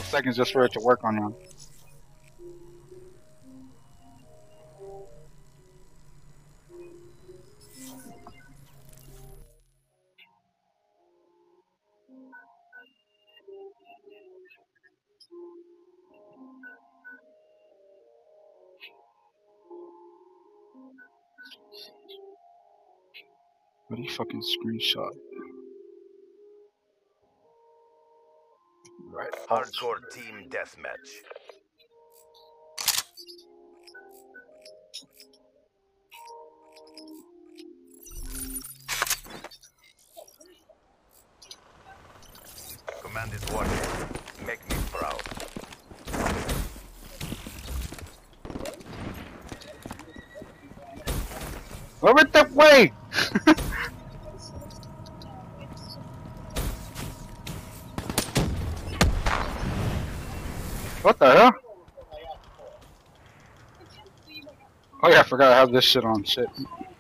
seconds just for it to work on you. What do you fucking screenshot? Right. Hardcore team deathmatch. Command is watching. Make me proud. Over the way! What the hell? Oh yeah, I forgot I have this shit on. Shit.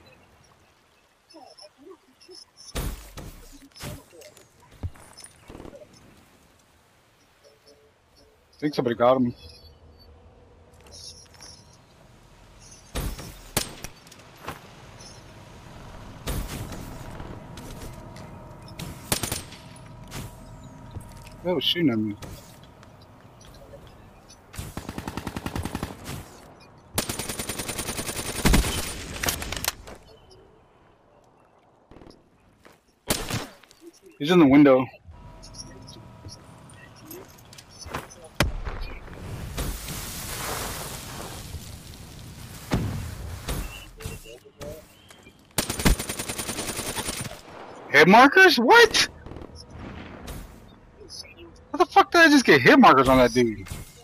I think somebody got him. They was shooting at me. He's in the window. Hit markers? What? How the fuck did I just get hit markers on that dude?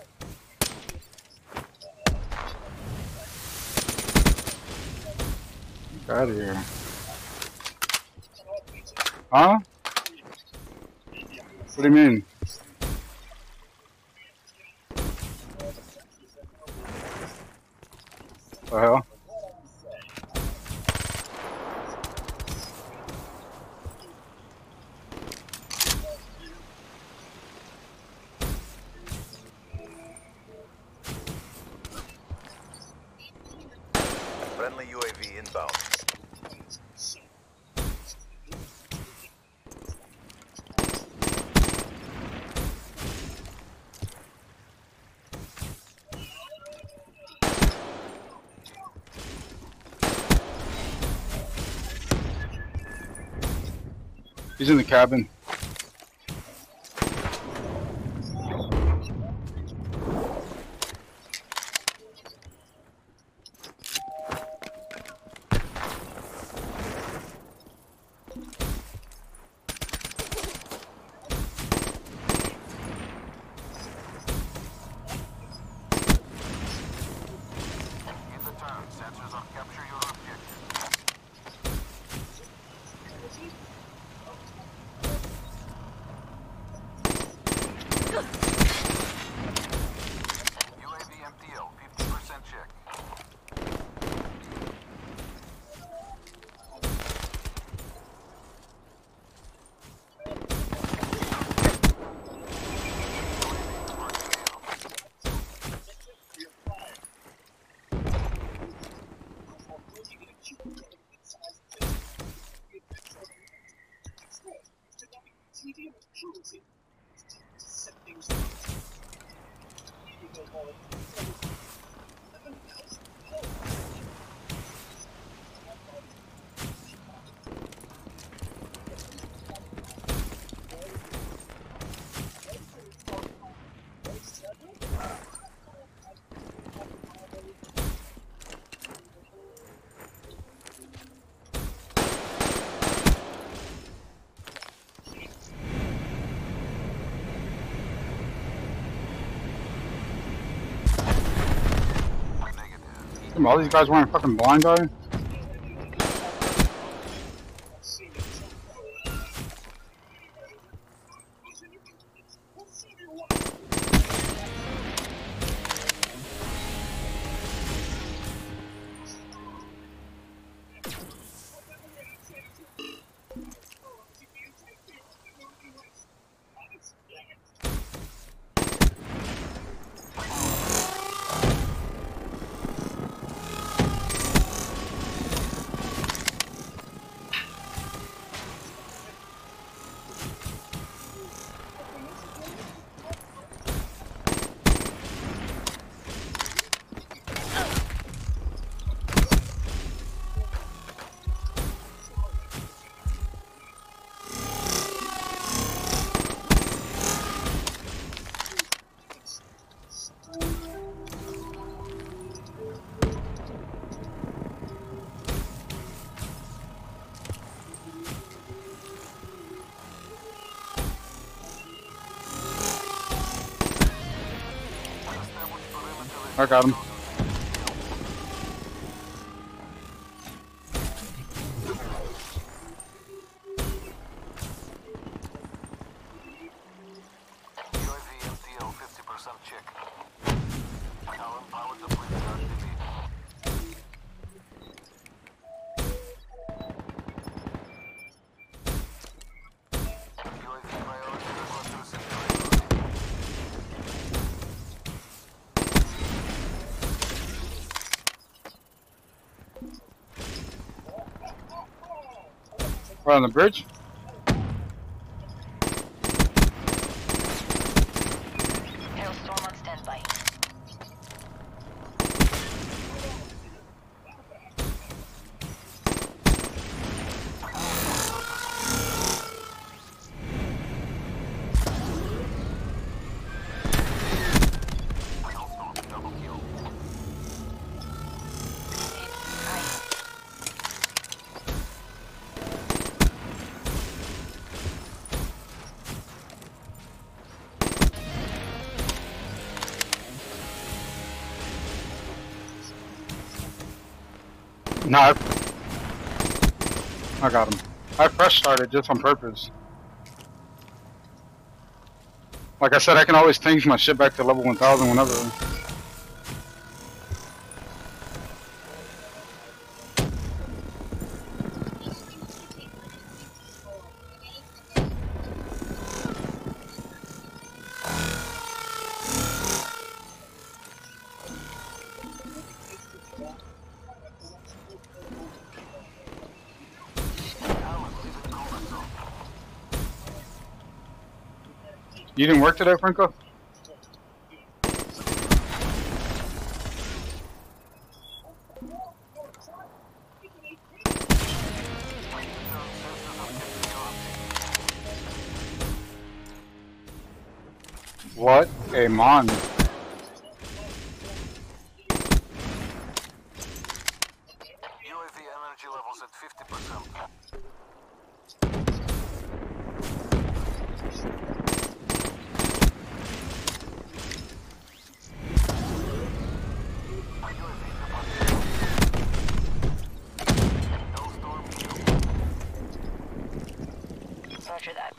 Get out of here. Huh? What do you mean? What the hell? Friendly UAV inbound. He's in the cabin. Sensors on capture your objective. UAV MTL, 50% check. Damn, all these guys wearing fucking blind eye? I got him. UAV MTL 50% check. Talon powered the bridge RTB. UAV priority request received. Right on the bridge. Hailstorm on standby. Hailstorm double kill. No, I got him. I fresh started just on purpose. Like I said, I can always change my shit back to level 1000 whenever. You didn't work today, Franco? What a mon. UAV energy levels at 50%. Roger that.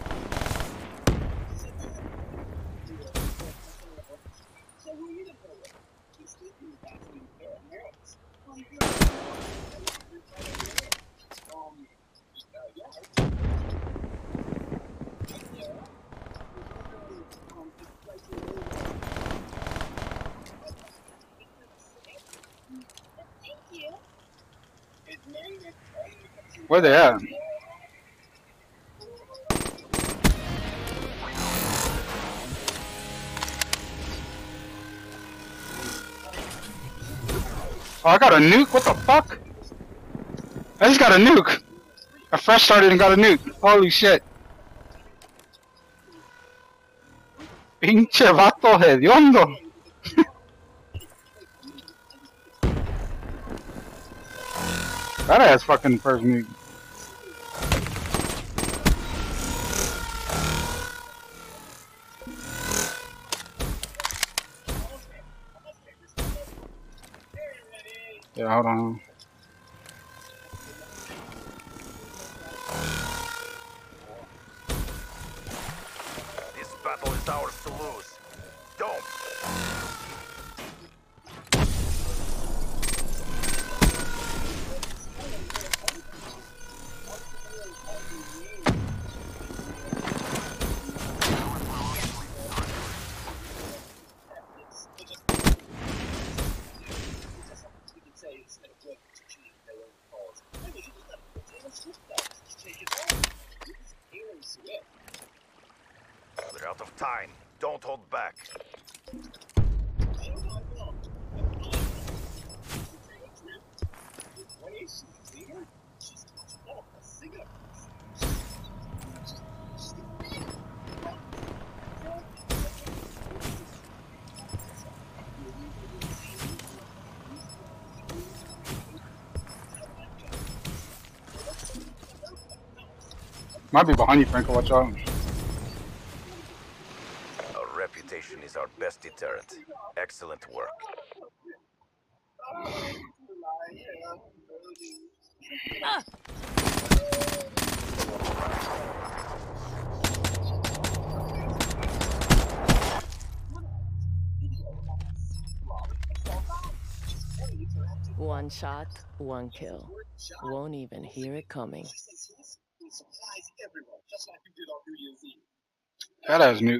Where they at? Oh, I got a nuke? What the fuck? I just got a nuke. I fresh started and got a nuke. Holy shit. Pinche vato hediondo. That ass fucking first nuke. Yeah, hold on. This battle is ours to lose. Don't. We're out of time. Don't hold back. Might be behind you, Franco. Watch out. Our reputation is our best deterrent. Excellent work. One shot, one kill. Won't even hear it coming. That ass nuke.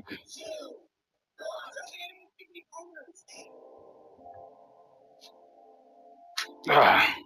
Ah.